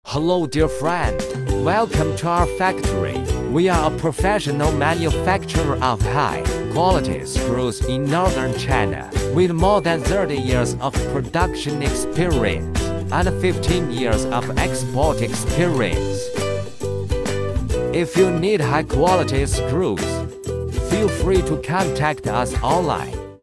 Hello dear friend, welcome to our factory. We are a professional manufacturer of high-quality screws in northern China, with more than 30 years of production experience and 15 years of export experience. If you need high-quality screws, feel free to contact us online.